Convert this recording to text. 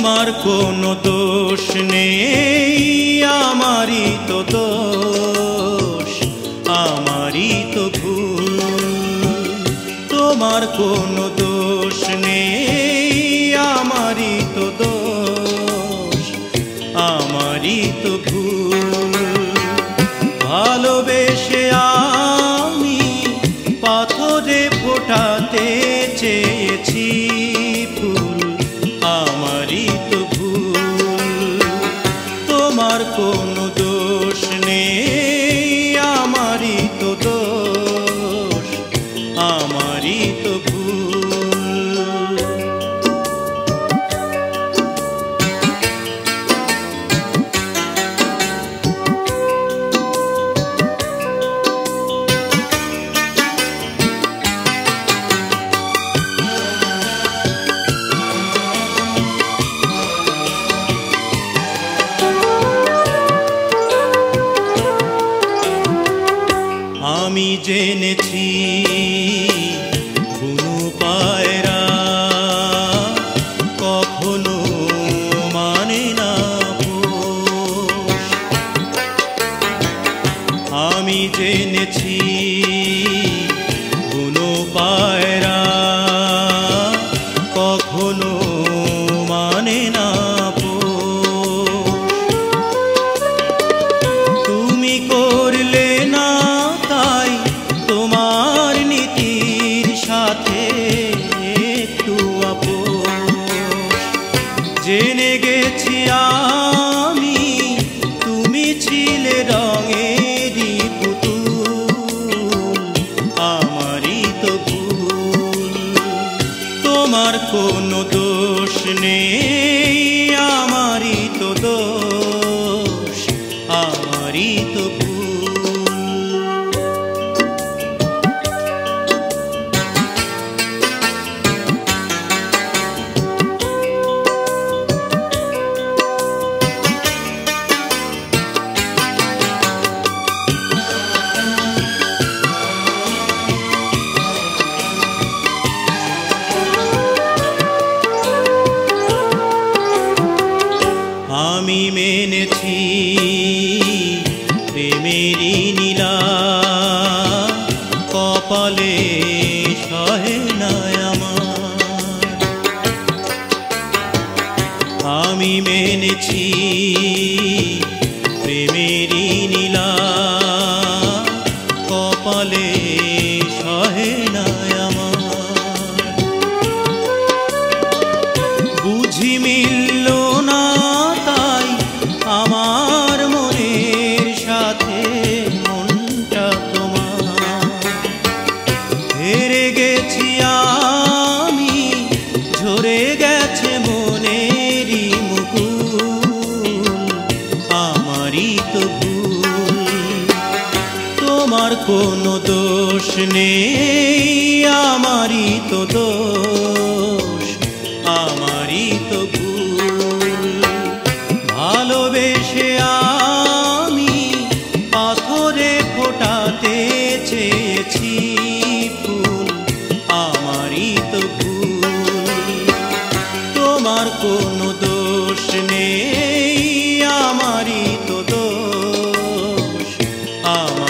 তোমার কোনো দোষ নেই, আমারই তো দোষ, আমারই তো ভুল। তোমার কোনো দোষ নেই, আমারই তো দোষ, আমারই তো ভুল। ভালোবেসে আমি পাথরে ফোটাতে চেয়েছি ফুল, আমারই তো ভুল। তোমার কোনো দোষ নেই, আমারই তো দোষ, আমারই তো ভুল। আমি জেনেছি কোনো পায়রা কখনো মানে না পোষ। আমি জেনেছি কোনো পায়রা কখনো মানে না পোষ। তুমি করলে না তাই তোমার নীতির সাথে একটু আপোষ। জেনে গেছি আমি তুমি ছিলে রঙেরই পুতুল, আমারই তো ভুল। তোমার কোনো দোষ নেই, আমারই তো দোষ, আমারই তো ভুল। আমি মেনেছি প্রেমেরই নীলা কপালে সহে না আমার। আমি মেনেছি প্রেমেরই নীলা কপালে সহে না আমার। বুঝি মিলল না তাই আমার মনের সাথে মনটা তোমার। হেরে গেছি আমি, ঝরে গেছে মনেরই মুকুল, আমারই তো ভুল। তোমার কোনো দোষ নেই, আমারই তো দোষ, আমারই তো ভুল। ভালোবেসে আমি পাথরে ফোটাতে চেয়েছি ফুল, আমারই তো ভুল। তোমার কোনো দোষ নেই, আমারই তো দোষ, আমার